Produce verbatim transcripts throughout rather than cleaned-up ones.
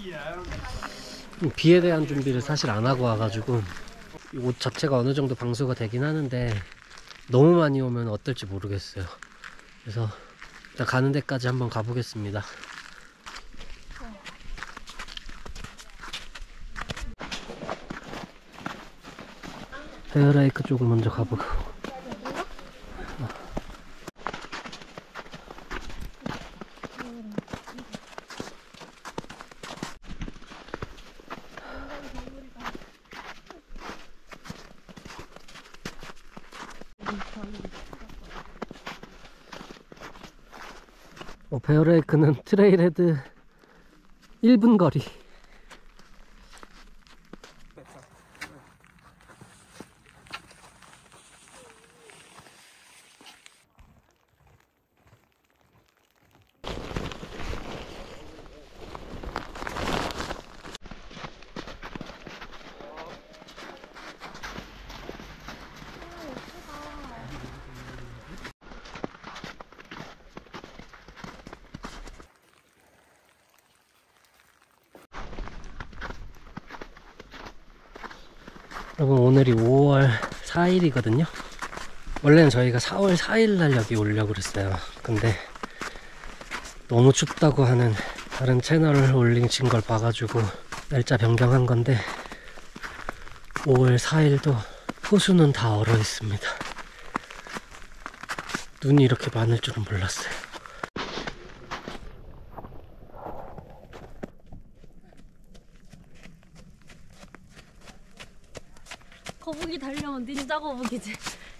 비에 대한 준비를 사실 안 하고 와가지고 이 옷 자체가 어느 정도 방수가 되긴 하는데 너무 많이 오면 어떨지 모르겠어요. 그래서 일단 가는 데까지 한번 가보겠습니다. 베어레이크 쪽을 먼저 가보고. 어, 베어레이크는 트레일헤드 일 분 거리. 여러분, 오늘이 오월 사일이거든요 원래는 저희가 사월 사일날 여기 오려고 그랬어요. 근데 너무 춥다고 하는 다른 채널을 올리신 걸 봐가지고 날짜 변경한 건데 오월 사일도 호수는 다 얼어 있습니다. 눈이 이렇게 많을 줄은 몰랐어요. 거북이 달려면 닌자 거북이지.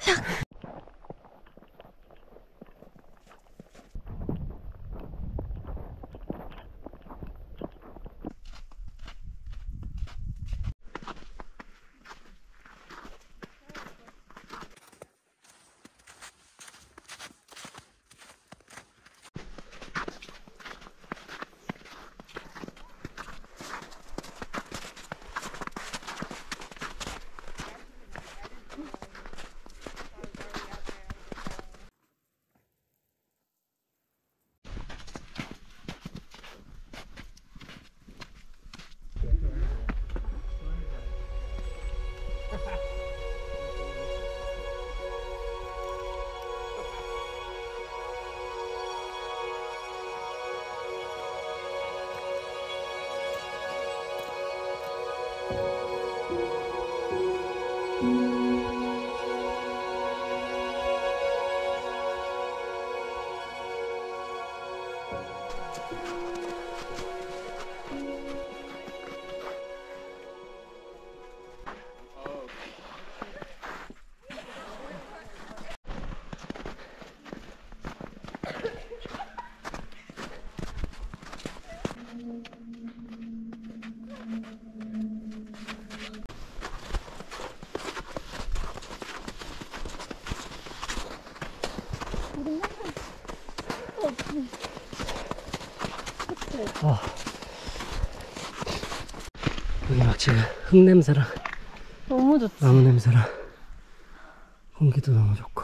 아, 여기 막 지금 흙냄새랑 너무 좋지. 나무 냄새랑 공기도 너무 좋고.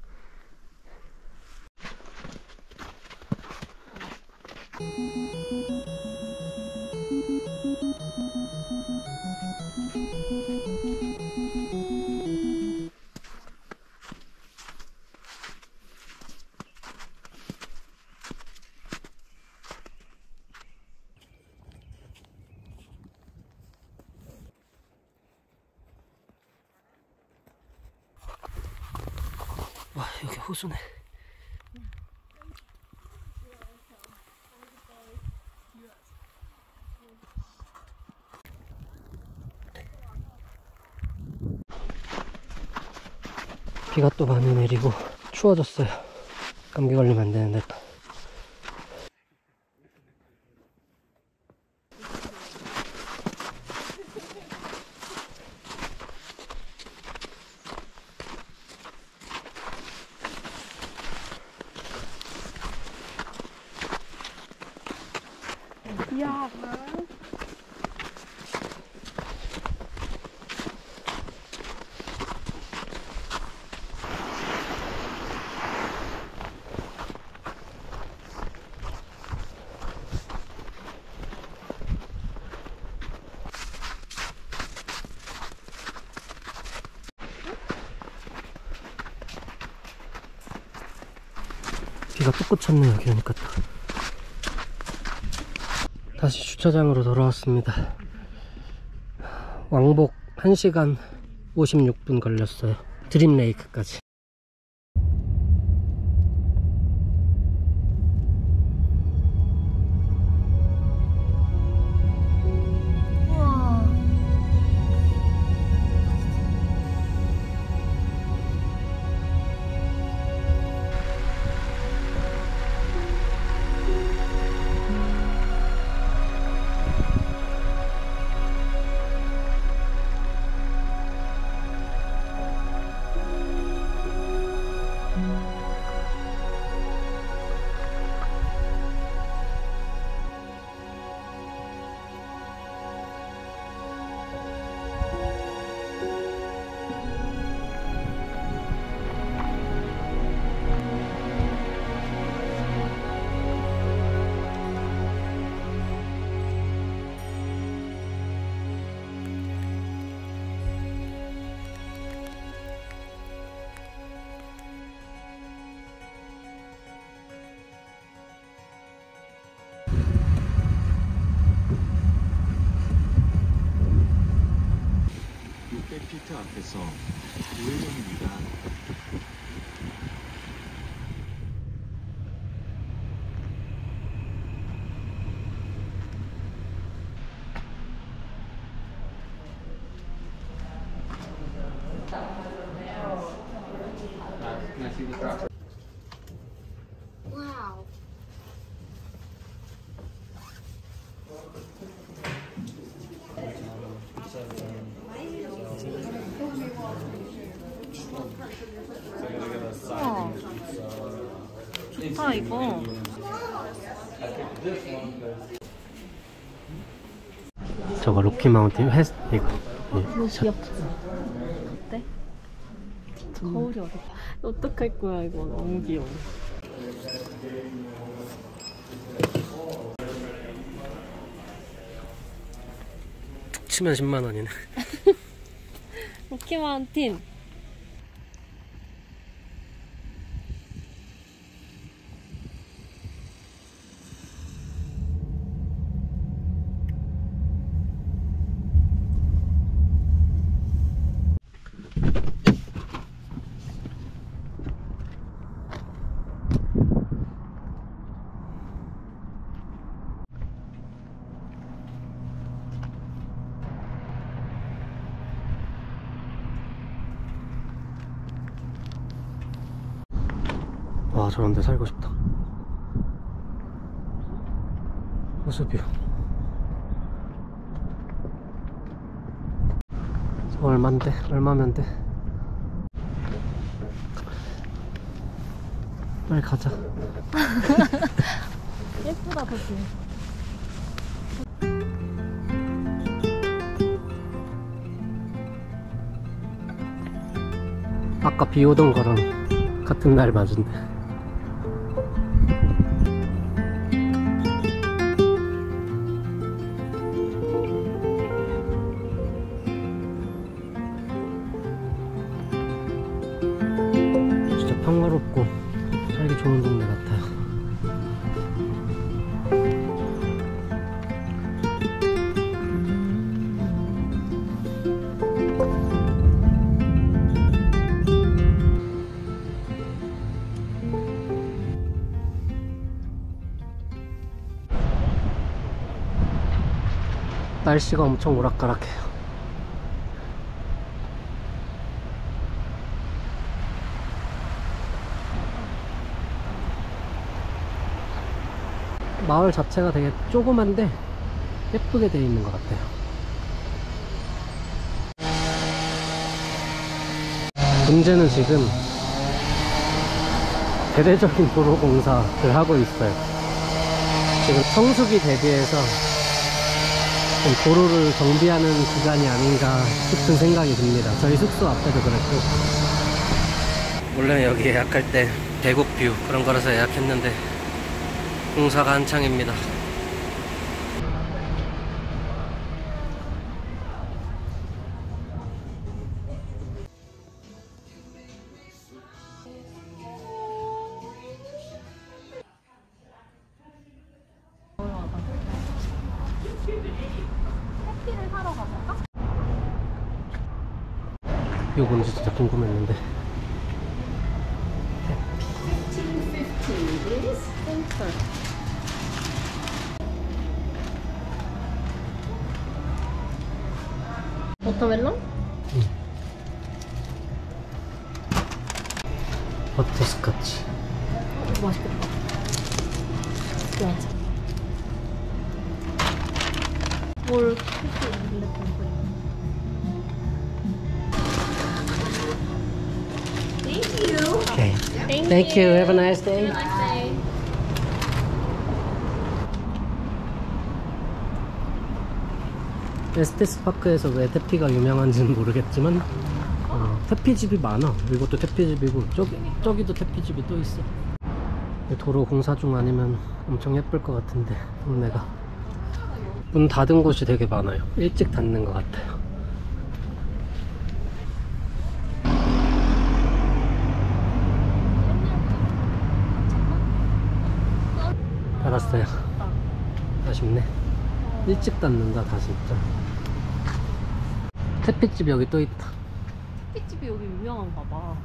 와, 여기 호수네. 비가 또 많이 내리고 추워졌어요. 감기 걸리면 안 되는데 또. 야, 비가 또 꽂혔네. 여기 오니까 또. 다시 주차장으로 돌아왔습니다. 왕복 한 시간 오십육 분 걸렸어요. 드림레이크까지. 우와. 육백 피트 앞에서 우회전입니다. 와우. 우와. 좋다 이거. 저거 로키 마운틴 회 이거. 너무 귀엽지? 어때? 거울이 어디? 어떡할 거야 이거 너무 귀여워. 치면 십만 원이네. 로키 마운틴. 와, 저런 데 살고 싶다. 호수뷰. 저거 얼만데? 얼마면 돼? 빨리 가자. 예쁘다 거기. 아까 비 오던 거랑 같은 날 맞은데. 진짜 평화롭고 살기 좋은 동네 같아요. 날씨가 엄청 오락가락해요. 마을 자체가 되게 조그만데 예쁘게 되어 있는 것 같아요. 문제는 지금 대대적인 도로 공사를 하고 있어요. 지금 성수기 대비해서 좀 도로를 정비하는 기간이 아닌가 싶은 생각이 듭니다. 저희 숙소 앞에도 그랬고. 원래 여기 예약할 때 계곡뷰 그런 거라서 예약했는데 공사가 한창입니다. 해피를 사러 가볼까? 이거 뭔지 진짜 궁금했는데. 센터. 워터멜론? 버터스카치. 맛있겠다. 좋아하지. 뭘 캐치 올렸던 거야? Okay. Thank you. Have a nice day. Have a nice day. 에스테스 파크에서 왜 태피가 유명한지는 모르겠지만 어, 태피집이 많아. 이것도 태피집이고 저기, 저기도 태피집이 또 있어. 도로 공사 중 아니면 엄청 예쁠 것 같은데 동네가. 문 닫은 곳이 되게 많아요. 일찍 닫는 것 같아요. 닫았어요. 아쉽네. 일찍 닫는다 다 진짜. 태피집 여기 또 있다. 커피집이 여기 유명한가 봐.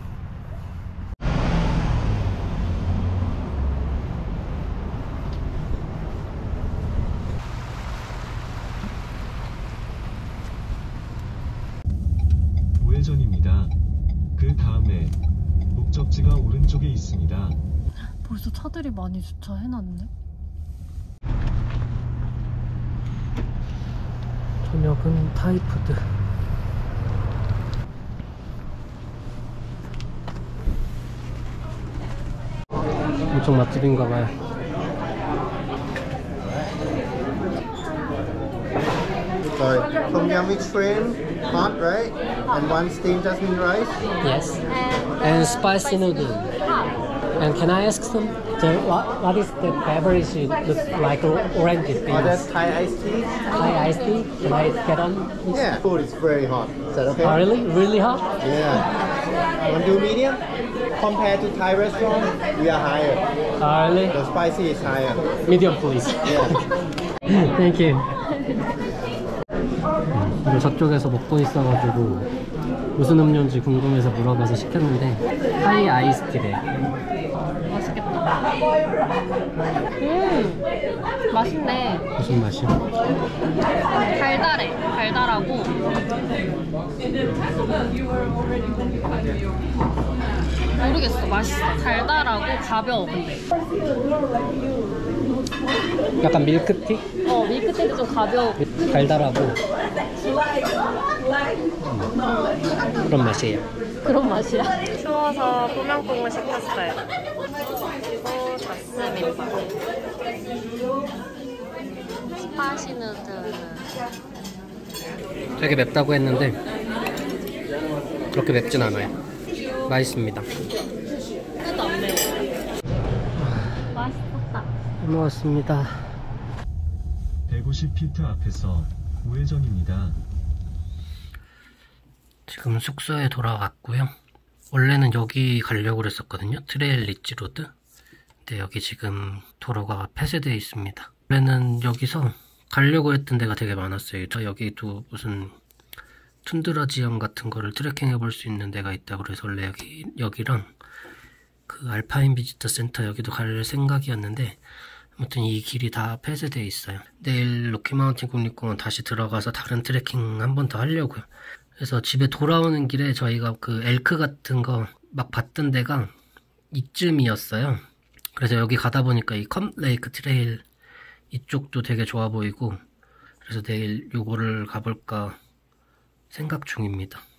우회전입니다. 그 다음에 목적지가 오른쪽에 있습니다. 벌써 차들이 많이 주차해놨네. 저녁은 타이푸드. 엄청 맛집인가봐요. Sorry, tom yum mixed shrimp, hot, right? And one steamed jasmine rice. Yes. And spicy noodle. And can I ask some, the, what, what is the beverage look like orange Oh, that's beans? Thai iced tea. Thai iced tea? Can I get on? please? Yeah, food is very hot. Is that okay? Oh, really? Really hot? Yeah. Want to do medium? Compared to Thai restaurant, we are higher. Oh, really? The spicy is higher. Medium please. Yeah. Thank you. 이거 저쪽에서 먹고 있어가지고 무슨 음료인지 궁금해서 물어봐서 시켰는데 하이 아이스티래. 맛있겠다. 음, 맛있네. 무슨 맛이야? 달달해. 달달하고. 모르겠어. 맛있어. 달달하고 가벼워. 근데. 약간 밀크티? 어, 밀크티도 좀 가벼워. 달달하고 음, 그런 맛이에요. 그런 맛이야. 추워서 꼬명뽕을 시켰어요. 그리고 다스민밥. 스파시 누들. 되게 맵다고 했는데 그렇게 맵진 않아요. 맛있습니다. 하나도 안 매워. 맛있었다. 잘 먹었습니다. 백오십 피트 앞에서 우회전입니다. 지금 숙소에 돌아갔고요. 원래는 여기 가려고 그랬었거든요. 트레일 리치 로드. 근데 여기 지금 도로가 폐쇄되어 있습니다. 원래는 여기서 가려고 했던 데가 되게 많았어요. 저 여기도 무슨 툰드라 지형 같은 거를 트레킹 해볼 수 있는 데가 있다 그래서 원래 여기, 여기랑 그 알파인 비지터 센터 여기도 갈 생각이었는데 아무튼 이 길이 다 폐쇄되어 있어요. 내일 로키마운틴 국립공원 다시 들어가서 다른 트레킹 한 번 더 하려고요. 그래서 집에 돌아오는 길에 저희가 그 엘크 같은 거 막 봤던 데가 이쯤이었어요. 그래서 여기 가다 보니까 이 컴레이크 트레일 이쪽도 되게 좋아 보이고 그래서 내일 요거를 가볼까 생각 중입니다.